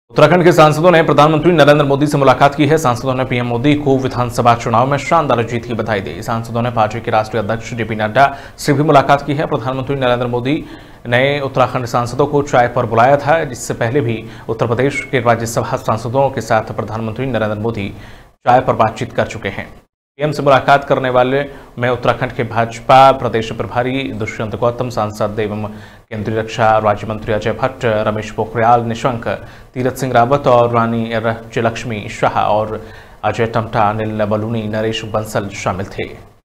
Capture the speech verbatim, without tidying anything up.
उत्तराखंड के सांसदों ने प्रधानमंत्री नरेंद्र मोदी से मुलाकात की है। सांसदों ने पीएम मोदी को विधानसभा चुनाव में शानदार जीत की बधाई दी। सांसदों ने पार्टी के राष्ट्रीय अध्यक्ष जेपी नड्डा से भी मुलाकात की है। प्रधानमंत्री नरेंद्र मोदी ने उत्तराखंड सांसदों को चाय पर बुलाया था, जिससे पहले भी उत्तर प्रदेश के राज्यसभा सांसदों के साथ प्रधानमंत्री नरेंद्र मोदी चाय पर बातचीत कर चुके हैं। पीएम से मुलाकात करने वाले में उत्तराखंड के भाजपा प्रदेश प्रभारी दुष्यंत गौतम, सांसद एवं केंद्रीय रक्षा राज्य मंत्री अजय भट्ट, रमेश पोखरियाल निशंक, तीरथ सिंह रावत और रानी राज्यलक्ष्मी शाह और अजय टम्टा, अनिल बलूनी, नरेश बंसल शामिल थे।